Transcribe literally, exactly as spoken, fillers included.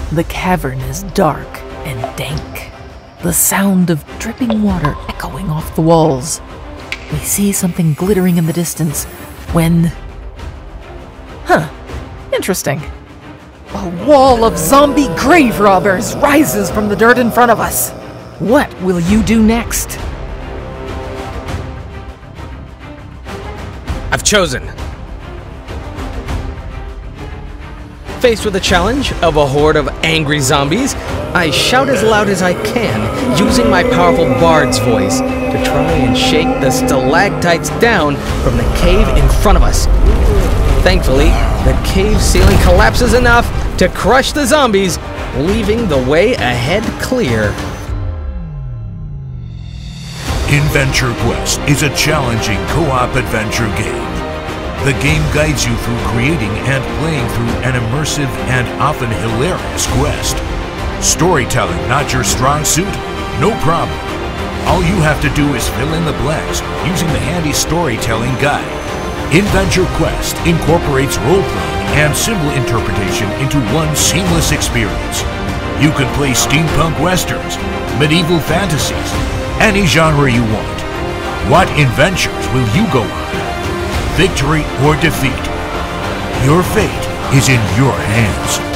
The cavern is dark and dank, the sound of dripping water echoing off the walls. We see something glittering in the distance when... Huh, interesting. A wall of zombie grave robbers rises from the dirt in front of us. What will you do next? I've chosen. Faced with the challenge of a horde of angry zombies, I shout as loud as I can, using my powerful bard's voice to try and shake the stalactites down from the cave in front of us. Thankfully, the cave ceiling collapses enough to crush the zombies, leaving the way ahead clear. Inventure Quest is a challenging co-op adventure game. The game guides you through creating and playing through an immersive and often hilarious quest. Storytelling not your strong suit? No problem. All you have to do is fill in the blanks using the handy storytelling guide. Inventure Quest incorporates role-playing and symbol interpretation into one seamless experience. You can play steampunk westerns, medieval fantasies, any genre you want. What adventures will you go on? Victory or defeat? Your fate is in your hands.